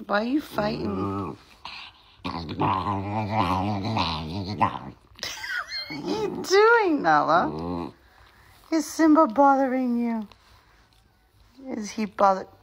Why are you fighting? What are you doing, Nala? Is Simba bothering you? Is he bothered?